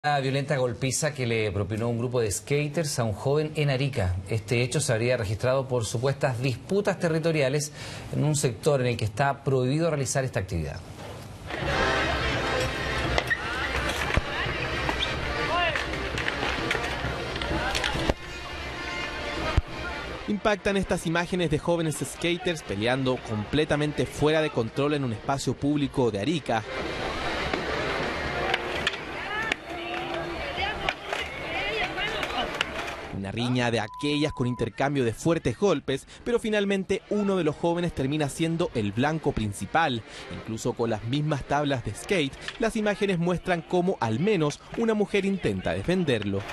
La violenta golpiza que le propinó un grupo de skaters a un joven en Arica. Este hecho se habría registrado por supuestas disputas territoriales en un sector en el que está prohibido realizar esta actividad. Impactan estas imágenes de jóvenes skaters peleando completamente fuera de control en un espacio público de Arica. Una riña de aquellas con intercambio de fuertes golpes, pero finalmente uno de los jóvenes termina siendo el blanco principal. Incluso con las mismas tablas de skate, las imágenes muestran cómo al menos una mujer intenta defenderlo.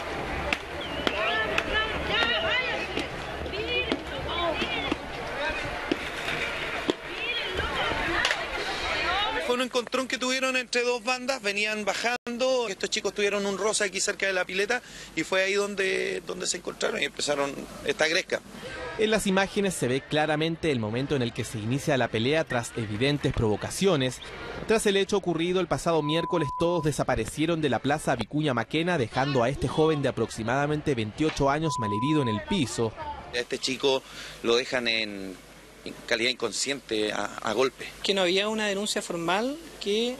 Fue un encontrón que tuvieron entre dos bandas, venían bajando, estos chicos tuvieron un roce aquí cerca de la pileta y fue ahí donde se encontraron y empezaron esta gresca. En las imágenes se ve claramente el momento en el que se inicia la pelea tras evidentes provocaciones. Tras el hecho ocurrido el pasado miércoles, todos desaparecieron de la plaza Vicuña Maquena, dejando a este joven de aproximadamente 28 años malherido en el piso. A este chico lo dejan en calidad inconsciente a golpe. Que no había una denuncia formal que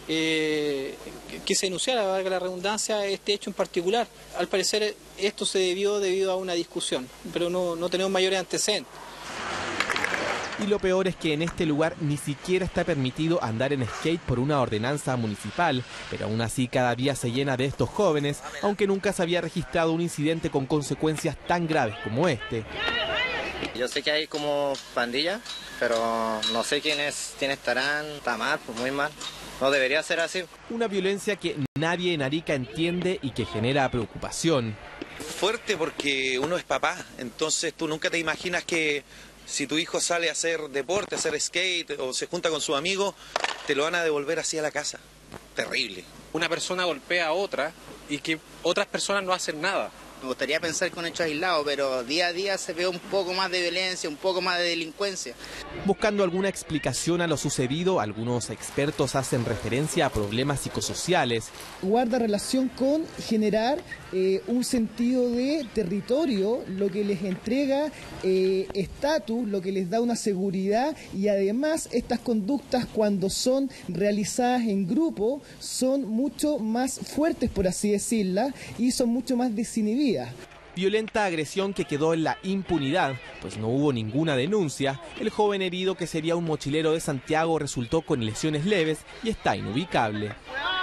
se denunciara, valga la redundancia, este hecho en particular. Al parecer esto se debido a una discusión, pero no tenemos mayores antecedentes. Y lo peor es que en este lugar ni siquiera está permitido andar en skate por una ordenanza municipal, pero aún así cada día se llena de estos jóvenes, aunque nunca se había registrado un incidente con consecuencias tan graves como este. Yo sé que hay como pandillas, pero no sé quiénes estarán. Está mal, pues muy mal. No debería ser así. Una violencia que nadie en Arica entiende y que genera preocupación. Fuerte porque uno es papá, entonces tú nunca te imaginas que si tu hijo sale a hacer deporte, a hacer skate o se junta con sus amigos, te lo van a devolver así a la casa. Terrible. Una persona golpea a otra y que otras personas no hacen nada. Me gustaría pensar que un hecho aislado, pero día a día se ve un poco más de violencia, un poco más de delincuencia. Buscando alguna explicación a lo sucedido, algunos expertos hacen referencia a problemas psicosociales. Guarda relación con generar un sentido de territorio, lo que les entrega estatus, lo que les da una seguridad, y además estas conductas, cuando son realizadas en grupo, son mucho más fuertes, por así decirla, y son mucho más desinhibidas. Violenta agresión que quedó en la impunidad, pues no hubo ninguna denuncia. El joven herido, que sería un mochilero de Santiago, resultó con lesiones leves y está inubicable.